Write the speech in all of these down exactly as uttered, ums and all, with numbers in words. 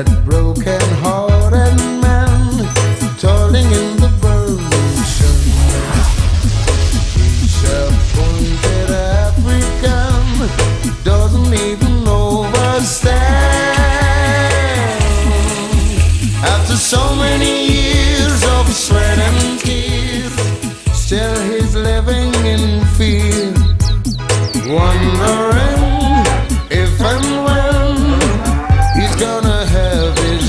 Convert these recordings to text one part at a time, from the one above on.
that broken-hearted man toiling in the burning sun. Disappointed African doesn't even overstand. After so many years of sweat and tears, still he's living in fear, wondering if and when he's gonna have his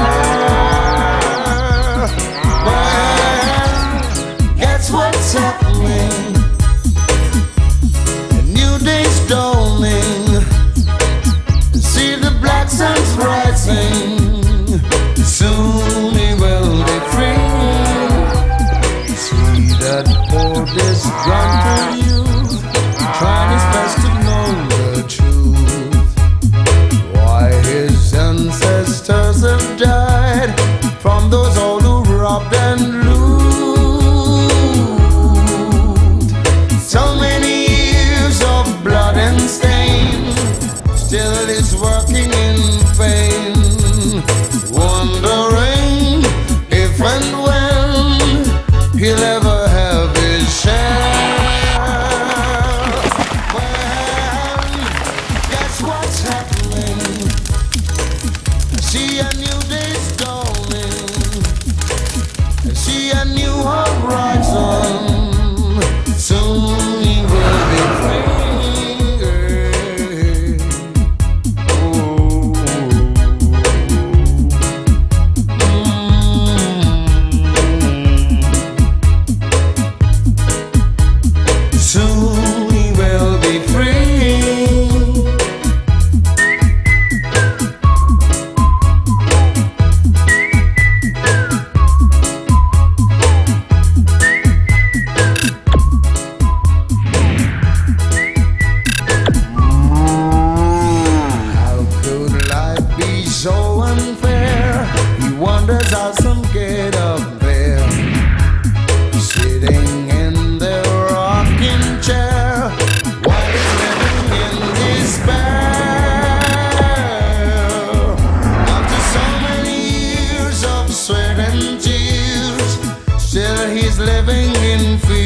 share. Well, guess what's happening? A new day's dawning. See the black sun's rising. Soon he will be free. See that poor disgruntled youth trying his best to know the truth. Why his ancestors have died from those all who robbed and loot. So many years of blood and stain, still he's working in vain, wondering if and when he'll ever have his share. Well, guess what's happening? See a new day's dawning. See a new horizon. Soon he will be free. Soon he will be free. How could life be so unfair? He wonders how some get up there, sitting in their rocking chair, while he's living in despair. After so many years of sweat and tears, still he's living in fear.